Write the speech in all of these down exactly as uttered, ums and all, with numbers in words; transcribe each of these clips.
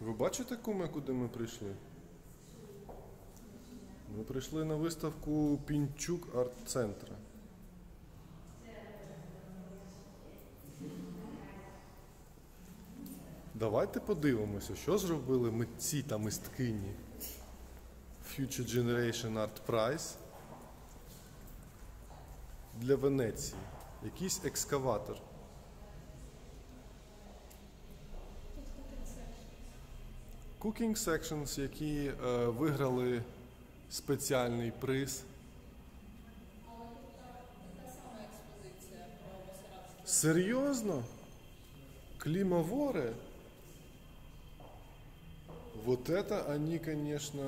Ви бачите, куме, куди ми прийшли? Ми прийшли на виставку Пінчук арт-центра. Давайте подивимося, що зробили митці та мисткині FutureGenerationArtPrize для Венеції. Якийсь екскаватор. Cooking Sections, які е, виграли спеціальний приз. Серйозно? Климовore? Вот это они, конечно...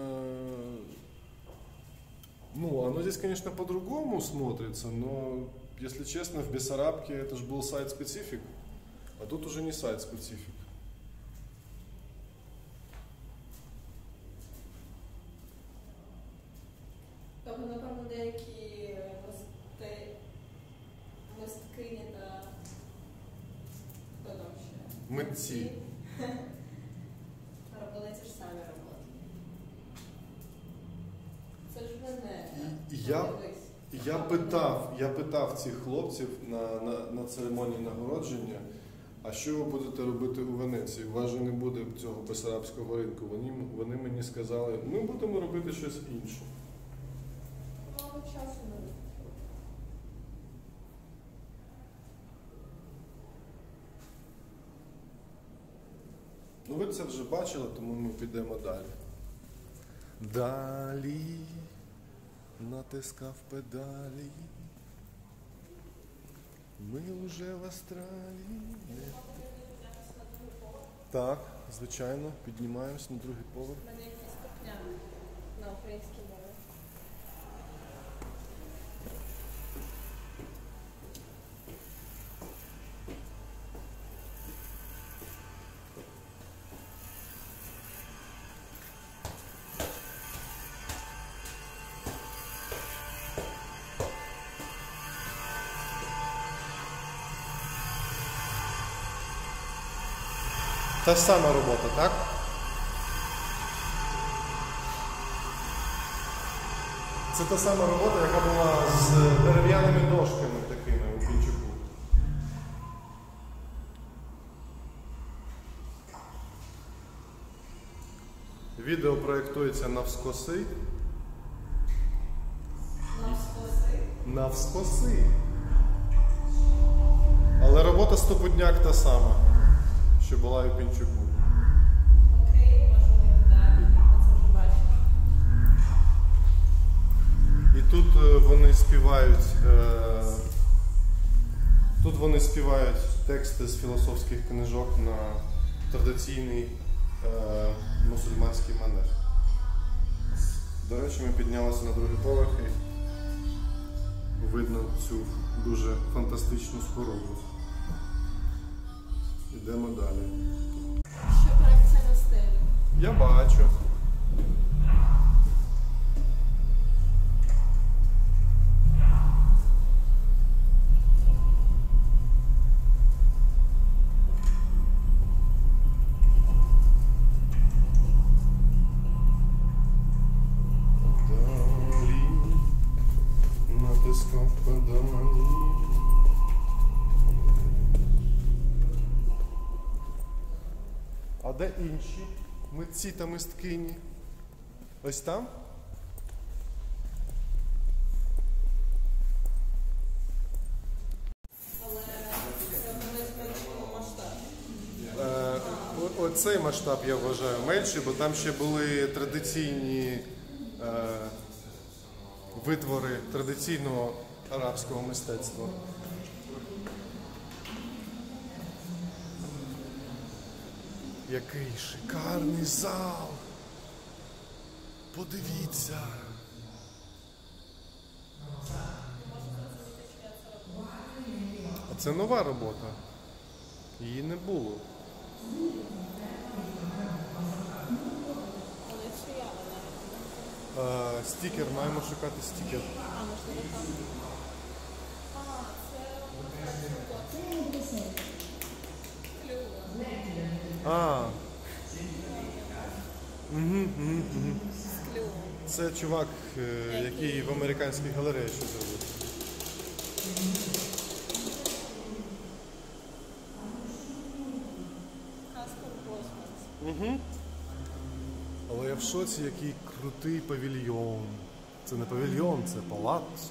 Ну, оно здесь, конечно, по-другому смотрится, но, если честно, в Бессарабке это же был сайт-специфик, а тут уже не сайт-специфик. Тобто, напевно, деякі мисткині та хто там ще? Митці. Робили ті ж самі роботи. Це ж мене. Я, я, питав, я питав цих хлопців на, на, на церемонії нагородження, а що ви будете робити у Венеції? У вас же не буде цього бессарабського ринку. Вони, вони мені сказали, ми будемо робити щось інше. Мало часу не буде. Ну ви це вже бачили, тому ми підемо далі. Далі натискав педалі. Ми вже в Австралії. Так, звичайно, піднімаємось на другий поверх. У мене якісь кухняни на українській мові. Та ж сама робота, так? Це та сама робота, яка була з дерев'яними дошками такими у Пінчуку. Відео проєктується навскоси. Навскоси? Навскоси. Але робота стопудняк та сама, що була і у Пінчуку. Окей, можемо йти далі, ми це вже бачимо. І тут вони співають, е, тут вони співають тексти з філософських книжок на традиційний е, мусульманський манер. До речі, ми піднялися на другий поверх і видно цю дуже фантастичну споруду. Йдемо далі. Що проекція на стелі? Я бачу. Далі натискав педалі. А де інші митці та мисткині? Ось там? Але це вони в меншому масштабі. Е, о- оцей масштаб я вважаю менший, бо там ще були традиційні е, витвори традиційного арабського мистецтва. Який шикарний зал! Подивіться! А це нова робота. Її не було. Вони чия вона? Е, стікер, маємо шукати стікер. А, можливо, там. А, це клюва. А, Угу, угу, угу. З клювом. Це чувак, е, який в американській галереї щось робить. Казка в космос. Угу. Але я в шоці, який крутий павільйон. Це не павільйон, це палаццо.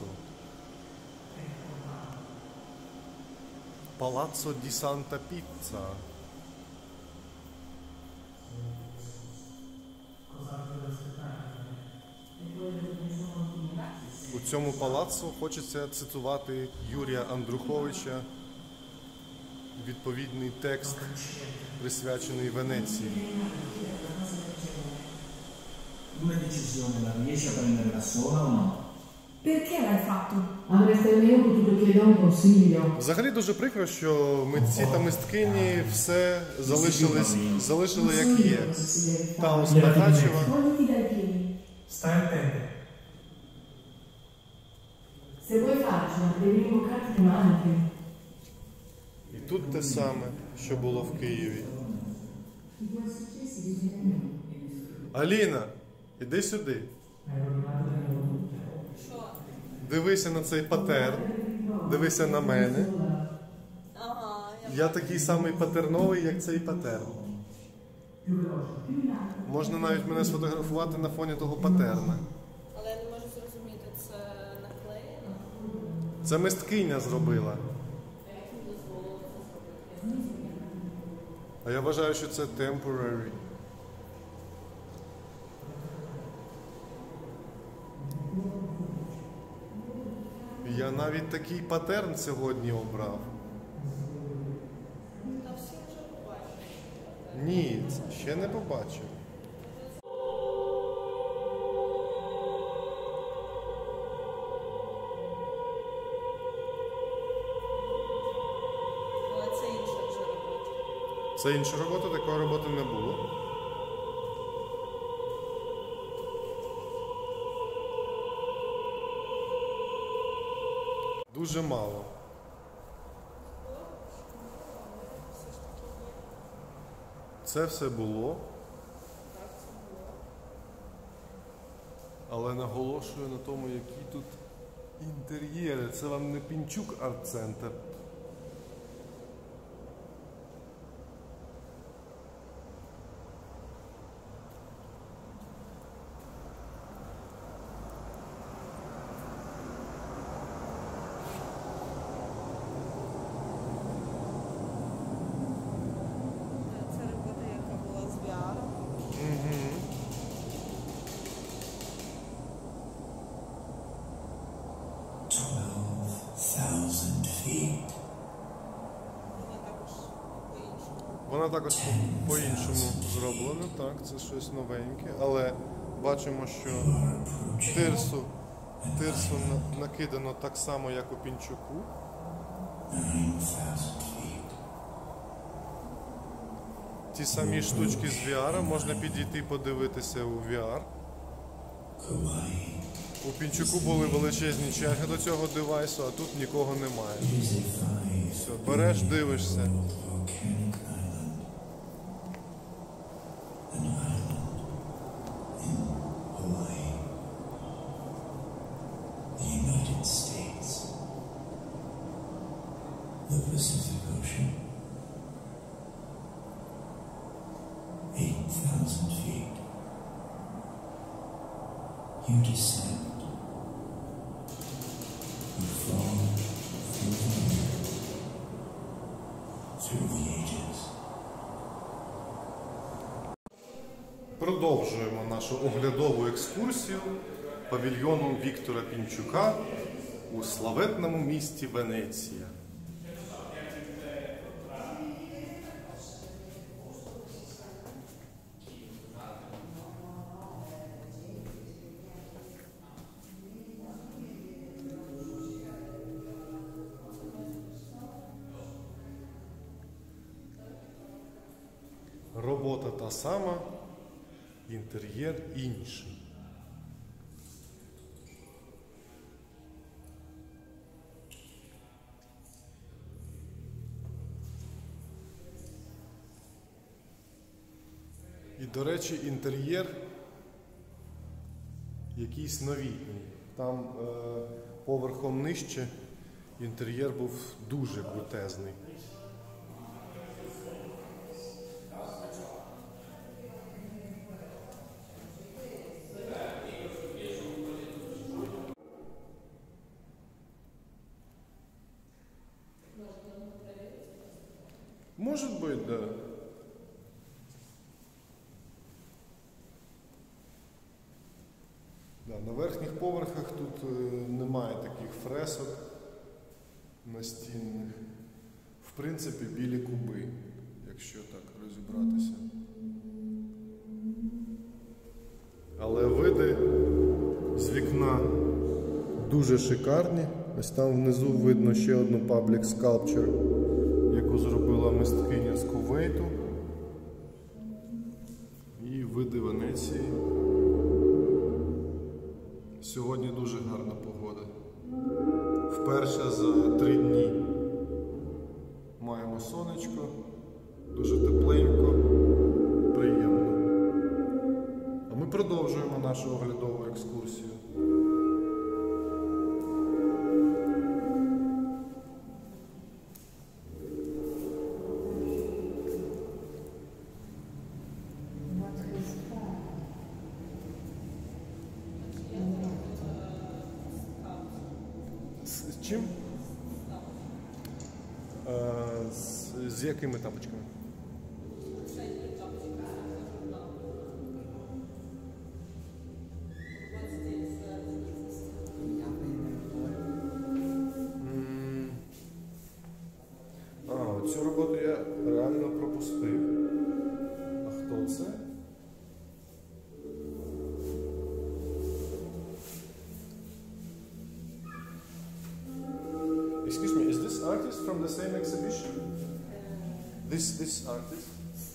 Палаццо ді Санта Піцца. У цьому палацу хочеться цитувати Юрія Андруховича, відповідний текст, присвячений Венеції. Una decisione la riesci a prendere da sola o no? Perché l'hai fatto? Avreste almeno potuto chiedere un consiglio. Взагалі дуже прикро, що митці та мисткині все залишились, залишили як є. Таус Пахачева. Togliti dai piedi. Stai attento. Se vuoi farcela, devi imboccarti le maniche. І тут те саме, що було в Києві. I tuoi successi bisogna. Аліна, іди сюди. Що? Дивися на цей патерн. Дивися на мене. Ага, я Я такий самий патерновий, як цей патерн. Можна навіть мене сфотографувати на фоні того патерна. але я не можу зрозуміти, це наклеєно? Це мисткиня зробила. Як їм дозволило це зробити? А я вважаю, що це temporary. Я навіть такий патерн сьогодні обрав. Та всі вже побачили. Ні, ще не побачив. Але це інша вже робота. Це інша робота, такої роботи не було. Дуже мало. Це все було. Але наголошую на тому, які тут інтер'єри. Це вам не Пінчук арт-центр. Це робота, яка була з ві ар. twelve thousand feet. Вона також по-іншому. Вона також по- по-іншому зроблена, так, це щось новеньке, але бачимо, що тирсу, тирсу на- накидано так само, як у Пінчуку. nine thousand feet. Ті самі штучки з ві ар, можна підійти подивитися у ві ар. Kauai У Пінчуку були величезні черги до цього девайсу, а тут нікого немає. is a five Все, береш, дивишся. volcanic island. An island in Hawaii. The United States. The Pacific Ocean. Eight thousand feet. You descend. You fall through the air, through the ages. Продовжуємо нашу оглядову екскурсію павільйоном Віктора Пінчука у славетному місті Венеція. Робота та сама, інтер'єр інший. І, до речі, інтер'єр якийсь новітній. Там е, поверхом нижче інтер'єр був дуже крутезний. Может быть, да. Да, на верхніх поверхах тут е, немає таких фресок настінних. В принципі, білі куби, якщо так розібратися. Але види з вікна дуже шикарні. Ось там внизу видно ще одну public sculpture, яку зробила мисткиня з Кувейту. І види Венеції. Сьогодні дуже гарна погода. Вперше за три дні маємо сонечко, дуже тепленько, приємно. А ми продовжуємо нашу оглядову екскурсію. З чим? А, з, з якими тапочками? А, цю роботу я реально пропустив. А хто це? Excuse me, is this artist from the same exhibition? This this artist?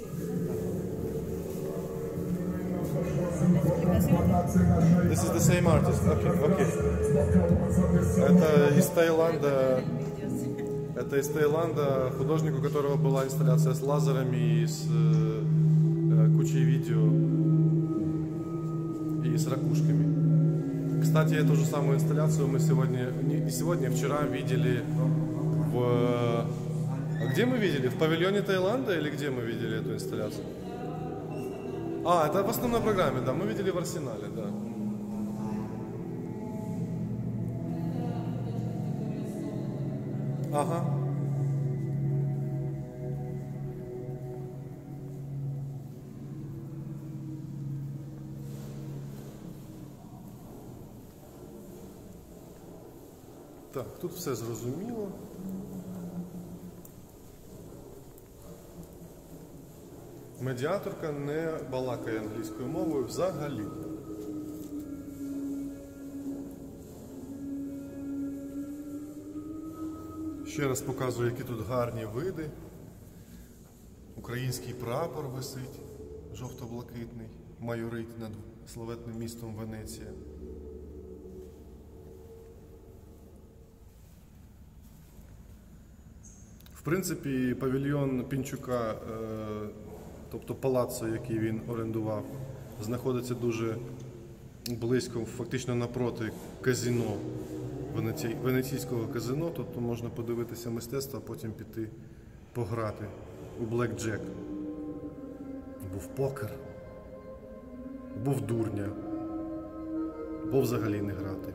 This is the same artist. Okay, okay. Это из Таиланда. Это из Таиланда художник, у которого была инсталляция с лазерами и с э, кучей видео и с ракушками. Кстати, эту же самую инсталляцию мы сегодня, не сегодня, а вчера видели в... А где мы видели? В павильоне Таиланда или где мы видели эту инсталляцию? А, это в основной программе, да, мы видели в Арсенале, да. Ага. Так, тут все зрозуміло. Медіаторка не балакає англійською мовою взагалі. Ще раз показую, які тут гарні види. Український прапор висить, жовто-блакитний, майорить над славетним містом Венеція. В принципі, павільйон Пінчука, тобто палаццо, який він орендував, знаходиться дуже близько, фактично напроти казино, венеційського казино. Тобто можна подивитися мистецтво, а потім піти пограти у блекджек. Був покер, був дурня, або взагалі не грати.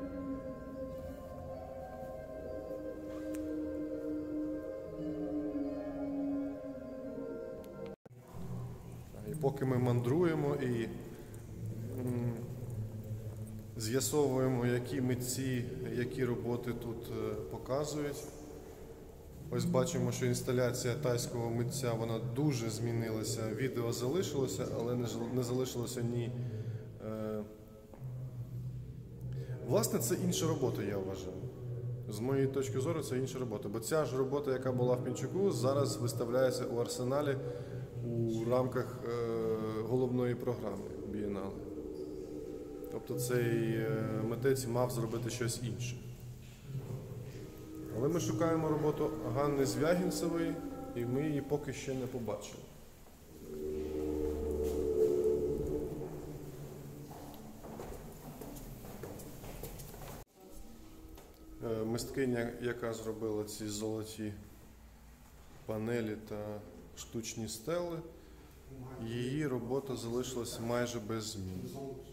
І поки ми мандруємо і з'ясовуємо, які митці, які роботи тут показують. Ось бачимо, що інсталяція тайського митця, вона дуже змінилася. Відео залишилося, але не залишилося ні... Е... Власне, це інша робота, я вважаю. З моєї точки зору, це інша робота. Бо ця ж робота, яка була в Пінчуку, зараз виставляється у Арсеналі у рамках е... головної програми бієнале. Тобто цей митець мав зробити щось інше. Але ми шукаємо роботу Ганни Звягінцевої, і ми її поки ще не побачили. мисткиня, яка зробила ці золоті панелі та штучні стели, її робота залишилася майже без змін.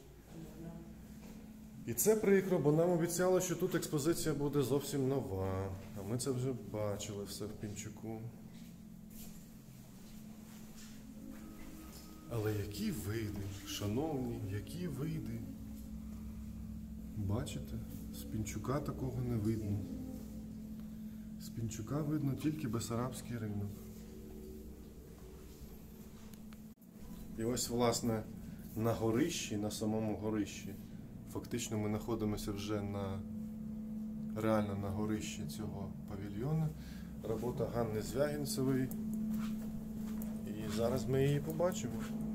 І це прикро, бо нам обіцяли, що тут експозиція буде зовсім нова. А ми це вже бачили все в Пінчуку. Але які види, шановні, які види. Бачите, з Пінчука такого не видно. З Пінчука видно тільки Бессарабський ринок. І ось, власне, на горищі, на самому горищі, фактично ми знаходимося вже на, реально на горищі цього павільйону. Робота Ганни Звягінцевої. І зараз ми її побачимо.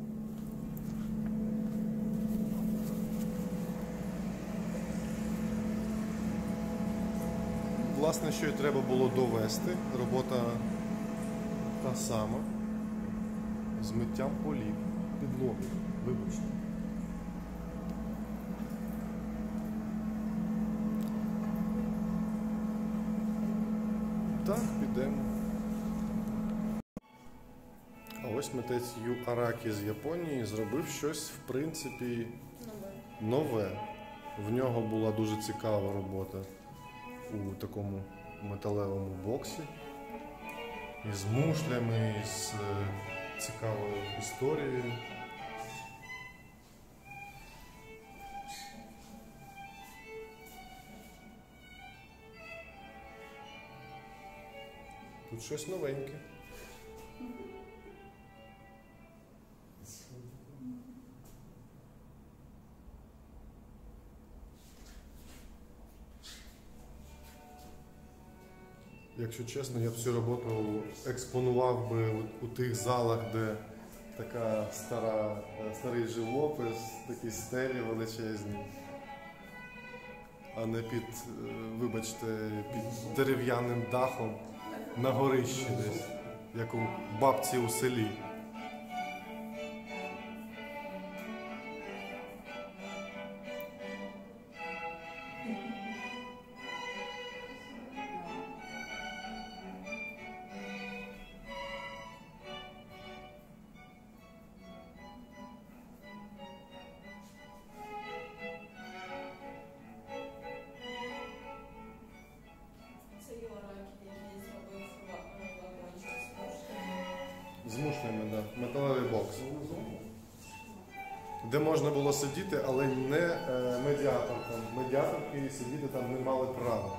Власне, що й треба було довести, робота та сама, з миттям полів, підлоги, вибачте. Так, підемо. А ось митець Ю Аракі з Японії зробив щось, в принципі, нове. В нього була дуже цікава робота у такому металевому боксі. Із мушлями, з цікавою історією. Тут щось новеньке. Якщо чесно, я б цю роботу експонував би у, у тих залах, де така стара, старий живопис, такі стелі величезні, а не під, вибачте, під дерев'яним дахом на горищі десь, як у бабці у селі. Це Юаракі, який зробив вагончик з мушлями. З мушлями, так. Да. Металевий бокс. Де можна було сидіти, але не е, медіаторкам. Медіаторки сидіти там не мали права.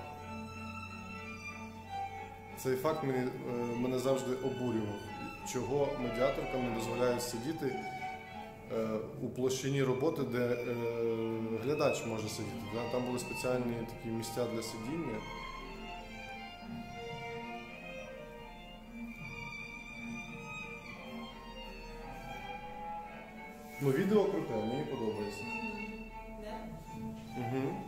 Цей факт мені, е, мене завжди обурював. Чого медіаторкам не дозволяють сидіти е, у площині роботи, де е, глядач може сидіти. Да? Там були спеціальні такі місця для сидіння. Ну, відео круте, мені подобається. Да? Угу.